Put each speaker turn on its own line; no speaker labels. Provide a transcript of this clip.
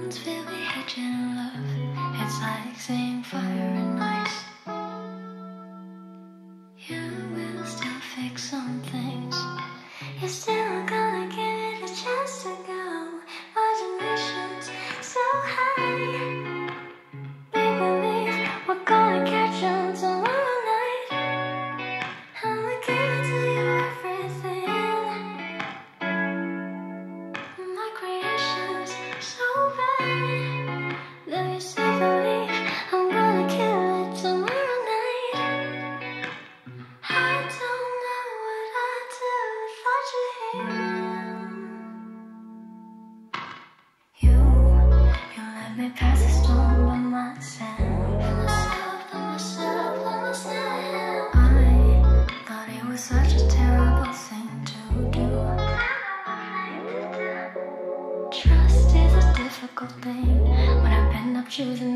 Wounds filled with hatred and love. It's like seeing fire and ice. You will still fix some things. You're still gonna give it a chance to go. Imagination's so high. Make believe we're gonna catch on tomorrow night. I'ma give it to you everything. My creation's so bad. Though you still believe I'm gonna kill it tomorrow night. I don't know what I'd do without you here. You let me pass the storm by myself. I thought it was such a terrible thing to do. Trust is a difficult thing when I end up choosing